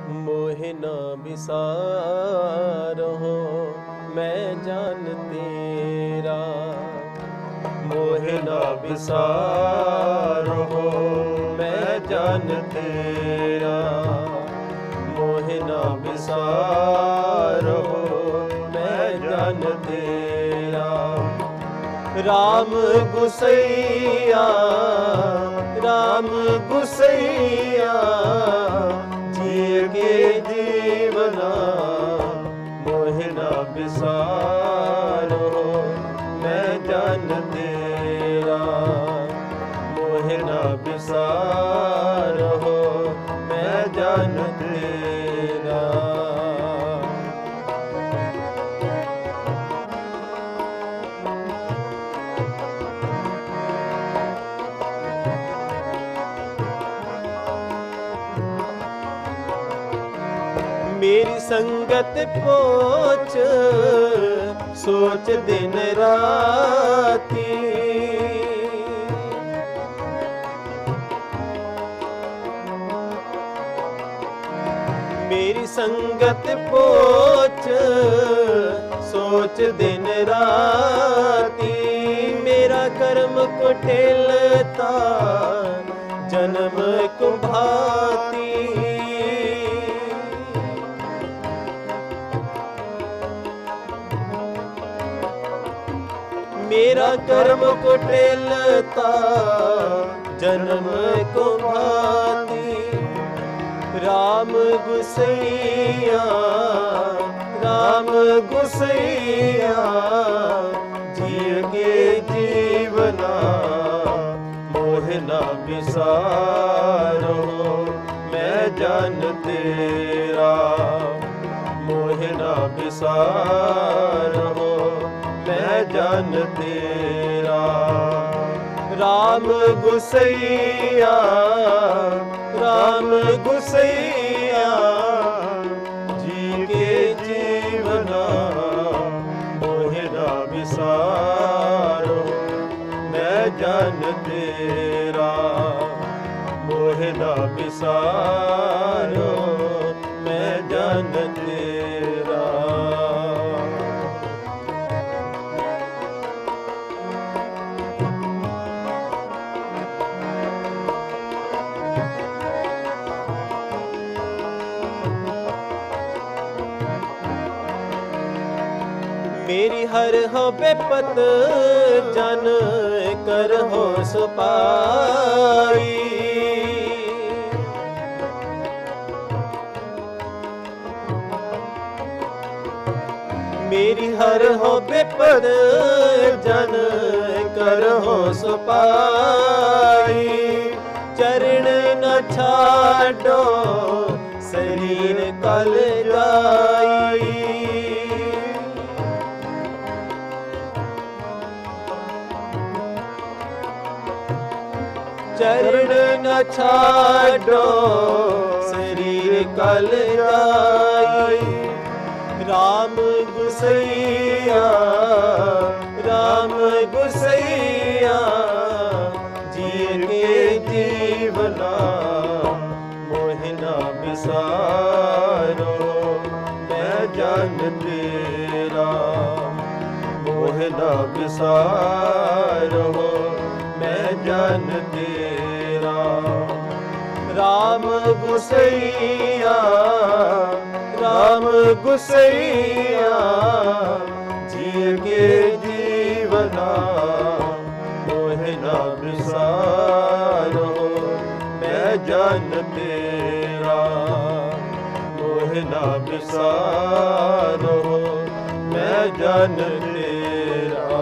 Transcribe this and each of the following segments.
मोहे न बिसारो मैं जान तेरा, मोहे न बिसारो मैं जान तेरा, मोहे न बिसारो मैं जान तेरा। राम गुसैया राम गुसैया जिए के जीवना, मोहे न बिसारो मैं जान तेरा, मोहे न बिसारो मैं जान तेरा। मेरी संगत पोच सोच दिन राती, मेरी संगत पोच सोच दिन राती। मेरा कर्म को ठेलता जन्म को भांति, मेरा कर्म को ठेलता जन्म को भांति। राम गुसैया राम गुसैया जिए के जीवना, मोहे न बिसारो मैं जान तेरा, मोहे न बिसारो मैं जान तेरा। राम गुसैया राम गुसैया जी के जीवना, मोहे न बिसारो मैं जान तेरा, मोहे न बिसारो मैं जान तेरा। मेरी हर हो बेपत जन कर हो सुपाई, मेरी हर हो बेपत जन कर हो सुपाई। चरण न छाड़ो शरीर कल जाई, चरण न छाड़ो शरीर कल जाई। राम गुसैया राम गुसैया जिए के जीवना, मोहे न बिसारो मैं जान तेरा, मोहे न बिसारो मैं जान तेरा। राम गुसैया राम गुसैया जिए के जीवना, मोहे न बिसारो मैं जान तेरा, मोहे न बिसारो मैं जान तेरा।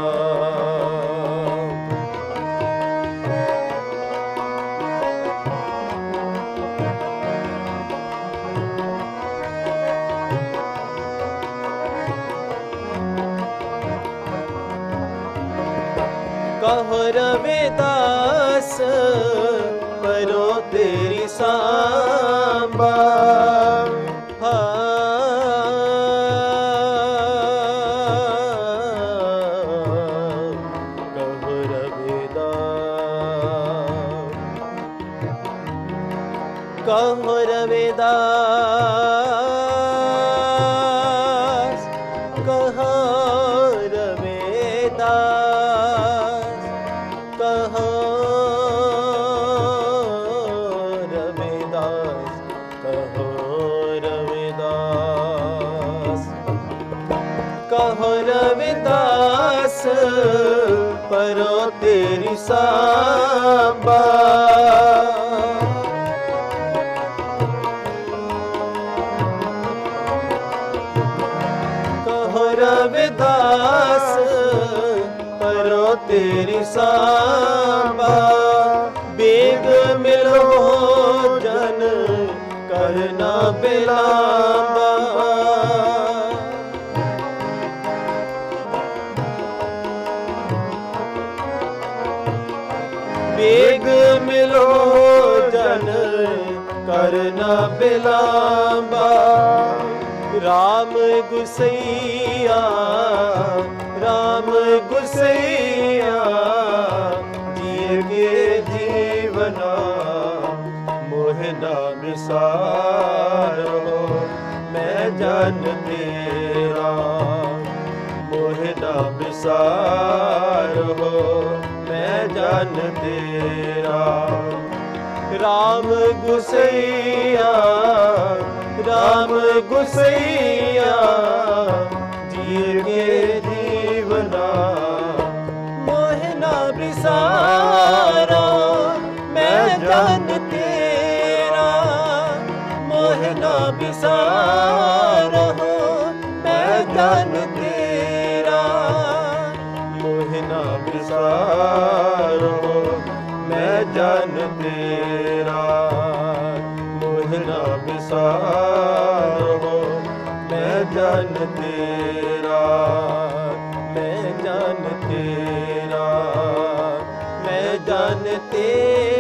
कहो रविदास परो तेरी सांबा, कहो रविदास रविदास, कहाँ रविदास, कहाँ रविदास, कहाँ रविदास, कहाँ रविदास, परो तेरी सांबा। कहाँ रविदास, परो तेरी सांबा। बेग मिलो जन करना बिलावा। बेग मिलो जन करना बिलावा। राम गुसैया, राम गुसैया, जिए के जीवना मोहना विसारो। मैं जन तेरा मोहना विसारो, मैं जन तेरा। राम गुसैया, राम गुसैया, जिए के जीवना मोहना विसारो। मैं जन तेरा मोहना विसारो, मैं जन तेरा मोहना विसारो। मैं जन तेरा मोहना विसारो। मैं जन तेरा, मैं जन तेरा, मैं जन तेरा।